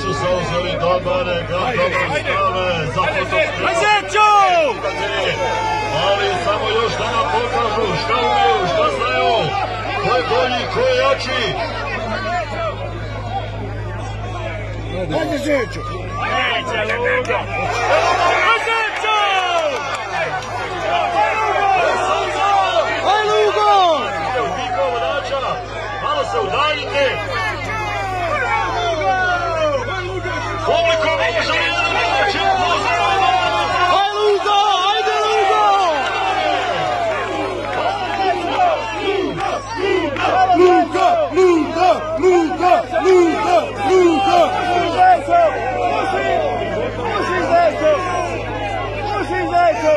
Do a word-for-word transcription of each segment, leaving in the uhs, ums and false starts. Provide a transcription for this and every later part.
su zauzeli domare, gotovo stave za fotografiju. Zećo! Ali samo još da nam pokažu šta umiju, šta znaju, ko je bolji, ko je jači. Ajde Zećo! Neće Lugo! Zećo! Aj Lugo! Niko vodača, malo se udaljite. Publiko može li jedan vodač je pozorno. Aj Lugo! Ajde Lugo! Lugo! Lugo! Lugo! Lugo! Lugo! Zećo! Puši! Puši Zećo! Puši Zećo!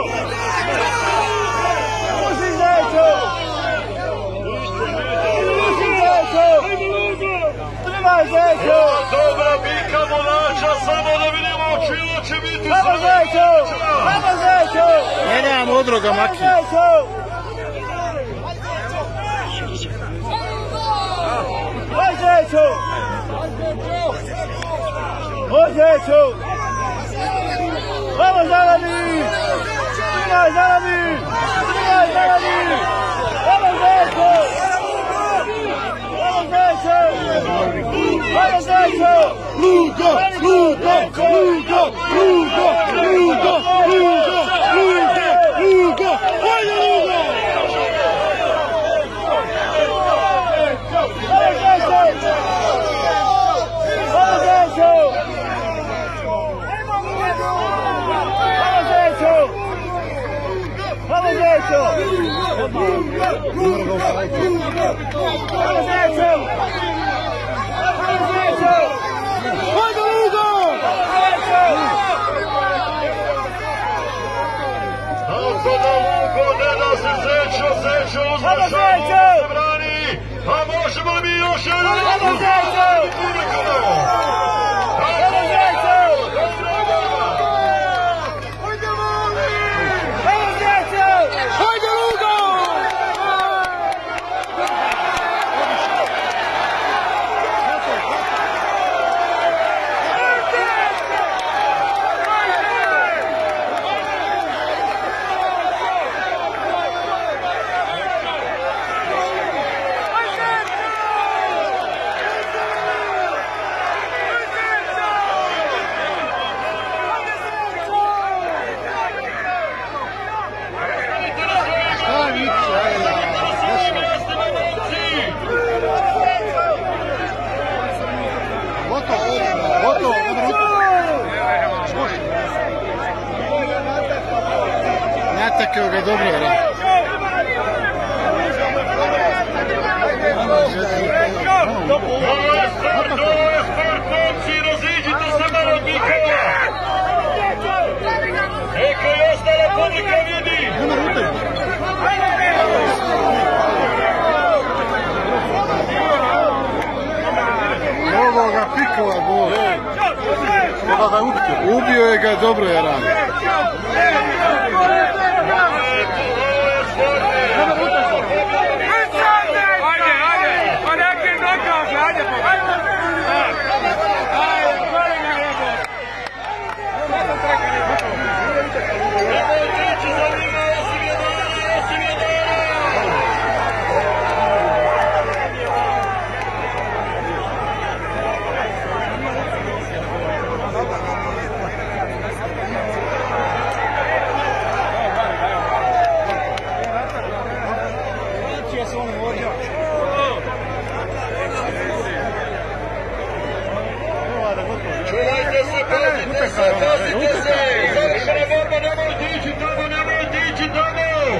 Puši Zećo! Puši Zećo! Trimaj Zećo! Dobra bika vodača, samo da vidimo čilo će biti Hvala Zećo! Hvala Zećo! Ne nemam odroga maki. Hvala Zećo! Hvala Zećo! Hvala Zeleni! Trimaj Zeleni! Trimaj Zeleni! Hvala Zećo! Hvala Zećo! Hvala Zećo! Lugo! Lugo! Lugo! Lugo! Lugo! Lugo! Lugo! Lugo! Ajde Lugo! Hvala Zećo! Hvala Zećo! Hvala Zećo! Hvala Zećo! Hvala Zećo! Hvala Zećo! Ajde Lugo! Tako da Lugo ne da se Zećo, Zećo uzmašao, se brani, a možemo li mi još jedan? Hvala Zećo! Hvala Zećo! Hvala Zećo! Ajde Lugo! Natakao ga dobro, vrat. Ovo je start, ovo je start, momci, raziđite se malo od bikova. Neka i ostala publika vidi. Ovo ga pikova bol. Ubio je ga dobro, je rano.